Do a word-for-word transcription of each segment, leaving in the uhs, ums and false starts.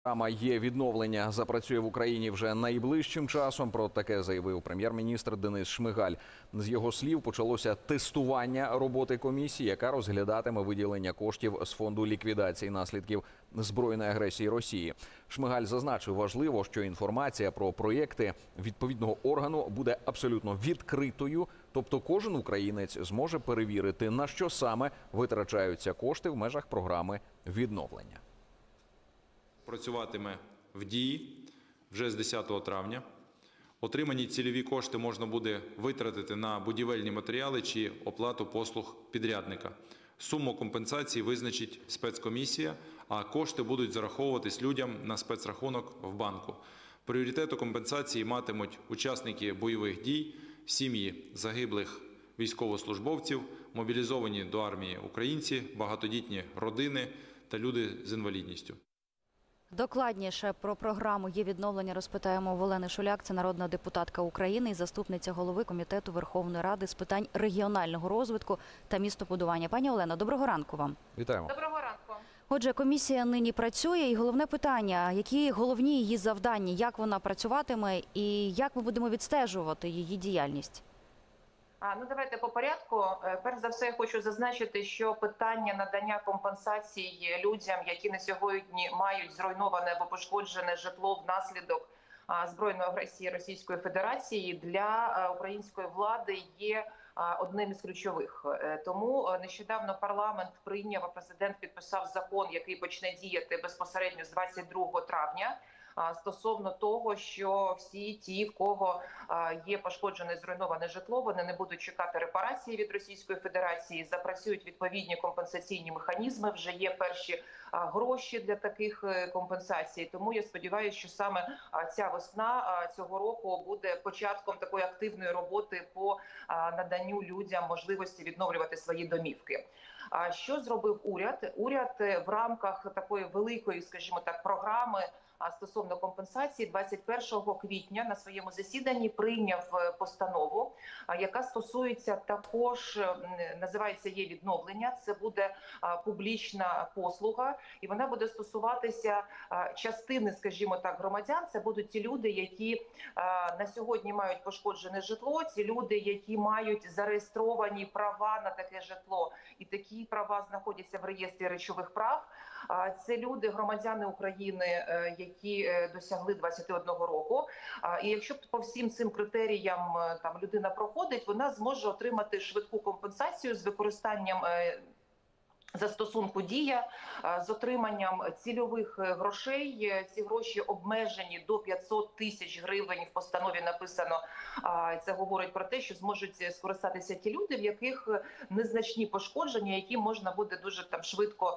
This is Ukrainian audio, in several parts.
Програма «Є відновлення» запрацює в Україні вже найближчим часом. Про таке заявив прем'єр-міністр Денис Шмигаль. З його слів, почалося тестування роботи комісії, яка розглядатиме виділення коштів з фонду ліквідації наслідків збройної агресії Росії. Шмигаль зазначив, важливо, що інформація про проєкти відповідного органу буде абсолютно відкритою, тобто кожен українець зможе перевірити, на що саме витрачаються кошти в межах програми відновлення. Працюватиме в дії вже з десятого травня. Отримані цільові кошти можна буде витратити на будівельні матеріали чи оплату послуг підрядника. Суму компенсації визначить спецкомісія, а кошти будуть зараховуватись людям на спецрахунок в банку. Пріоритет у компенсації матимуть учасники бойових дій, сім'ї загиблих військовослужбовців, мобілізовані до армії українці, багатодітні родини та люди з інвалідністю. Докладніше про програму «Є відновлення» розпитаємо в Олени Шуляк, це народна депутатка України і заступниця голови Комітету Верховної Ради з питань регіонального розвитку та містобудування. Пані Олено, доброго ранку вам. Вітаємо. Доброго ранку. Отже, комісія нині працює, і головне питання, які головні її завдання, як вона працюватиме і як ми будемо відстежувати її діяльність? А, ну, давайте по порядку. Перш за все, я хочу зазначити, що питання надання компенсацій людям, які на сьогодні мають зруйноване або пошкоджене житло внаслідок збройної агресії Російської Федерації, для української влади є одним із ключових. Тому нещодавно парламент прийняв, а президент підписав закон, який почне діяти безпосередньо з двадцять другого травня. Стосовно того, що всі ті, в кого є пошкоджене зруйноване житло, вони не будуть чекати репарації від Російської Федерації, запрацюють відповідні компенсаційні механізми, вже є перші гроші для таких компенсацій. Тому я сподіваюся, що саме ця весна цього року буде початком такої активної роботи по наданню людям можливості відновлювати свої домівки. Що зробив уряд? Уряд в рамках такої великої, скажімо так, програми стосовно компенсації двадцять першого квітня на своєму засіданні прийняв постанову, яка стосується також, називається «Є відновлення». Це буде публічна послуга, і вона буде стосуватися частини, скажімо так, громадян. Це будуть ті люди, які на сьогодні мають пошкоджене житло, ті люди, які мають зареєстровані права на таке житло, і такі права знаходяться в реєстрі речових прав. Це люди, громадяни України, які досягли двадцяти одного року. І якщо по всім цим критеріям там людина проходить, вона зможе отримати швидку компенсацію з використанням застосунку «Дія», з отриманням цільових грошей. Ці гроші обмежені до п'ятсот тисяч гривень. В постанові написано, це говорить про те, що зможуть скористатися ті люди, в яких незначні пошкодження, які можна буде дуже там швидко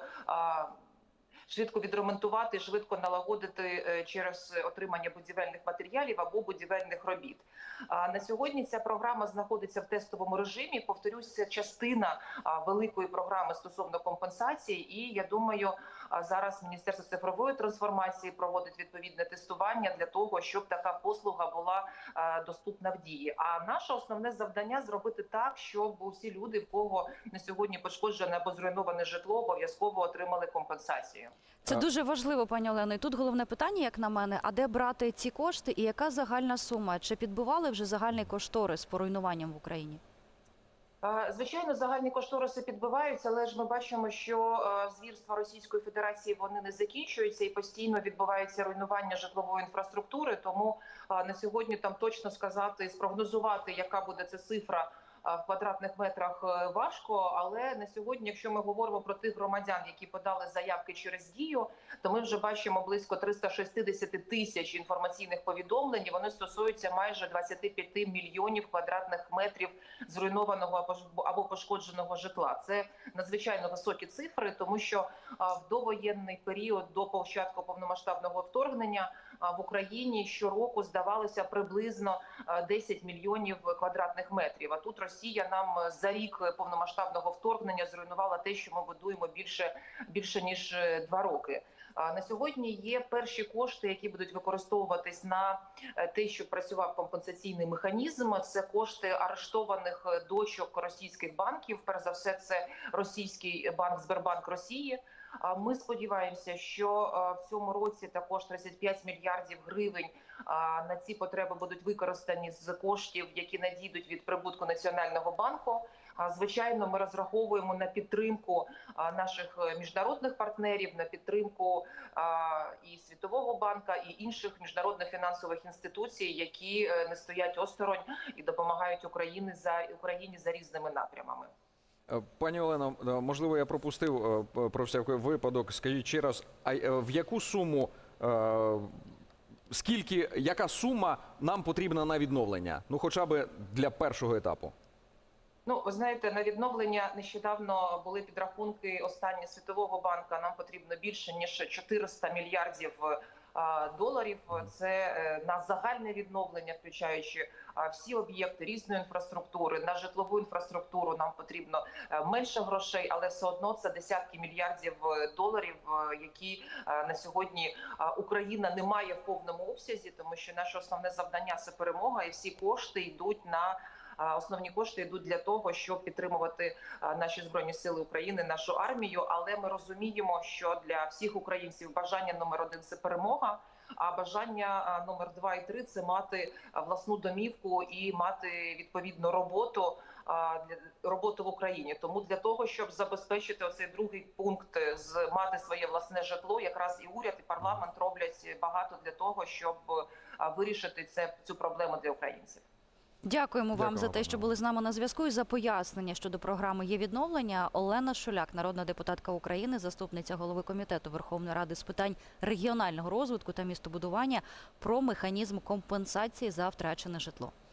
швидко відремонтувати, швидко налагодити через отримання будівельних матеріалів або будівельних робіт. На сьогодні ця програма знаходиться в тестовому режимі. Повторюсь, це частина великої програми стосовно компенсації. І я думаю, зараз Міністерство цифрової трансформації проводить відповідне тестування для того, щоб така послуга була доступна в дії. А наше основне завдання – зробити так, щоб усі люди, в кого на сьогодні пошкоджене або зруйноване житло, обов'язково отримали компенсацію. Це дуже важливо, пані Олено. І тут головне питання, як на мене, а де брати ці кошти і яка загальна сума? Чи підбивали вже загальний кошторис по руйнуванням в Україні? Звичайно, загальні кошториси підбиваються, але ж ми бачимо, що звірства Російської Федерації, вони не закінчуються і постійно відбувається руйнування житлової інфраструктури. Тому на сьогодні там точно сказати, спрогнозувати, яка буде ця цифра в квадратних метрах, важко, але на сьогодні, якщо ми говоримо про тих громадян, які подали заявки через «Дію», то ми вже бачимо близько триста шістдесят тисяч інформаційних повідомлень, і вони стосуються майже двадцяти п'яти мільйонів квадратних метрів зруйнованого або пошкодженого житла. Це надзвичайно високі цифри, тому що в довоєнний період до початку повномасштабного вторгнення в Україні щороку здавалося приблизно десять мільйонів квадратних метрів. А тут Росія нам за рік повномасштабного вторгнення зруйнувала те, що ми будуємо більше, більше ніж два роки. На сьогодні є перші кошти, які будуть використовуватись на те, щоб працював компенсаційний механізм. Це кошти арештованих дочок російських банків. Перш за все, це російський банк «Сбербанк Росії», А Ми сподіваємося, що в цьому році також тридцять п'ять мільярдів гривень на ці потреби будуть використані з коштів, які надійдуть від прибутку Національного банку. Звичайно, ми розраховуємо на підтримку наших міжнародних партнерів, на підтримку і Світового банку, і інших міжнародних фінансових інституцій, які не стоять осторонь і допомагають Україні за Україні за різними напрямами. Пані Олено, можливо, я пропустив про всякий випадок. Скажіть ще раз, а в яку суму, скільки, яка сума нам потрібна на відновлення? Ну, хоча б для першого етапу. Ну, ви знаєте, на відновлення нещодавно були підрахунки останні Світового банку. Нам потрібно більше, ніж чотириста мільярдів доларів. Це на загальне відновлення, включаючи всі об'єкти різної інфраструктури. На житлову інфраструктуру нам потрібно менше грошей, але все одно це десятки мільярдів доларів, які на сьогодні Україна не має в повному обсязі, тому що наше основне завдання – це перемога, і всі кошти йдуть на Основні кошти йдуть для того, щоб підтримувати наші Збройні Сили України, нашу армію. Але ми розуміємо, що для всіх українців бажання номер один – це перемога, а бажання номер два і три – це мати власну домівку і мати відповідну роботу, роботу в Україні. Тому для того, щоб забезпечити оцей другий пункт, з мати своє власне житло, якраз і уряд, і парламент роблять багато для того, щоб вирішити це, цю проблему для українців. Дякуємо вам Дякуємо, за те, пане що були з нами на зв'язку, і за пояснення щодо програми «Є відновлення». Олена Шуляк, народна депутатка України, заступниця голови Комітету Верховної Ради з питань регіонального розвитку та містобудування, про механізм компенсації за втрачене житло.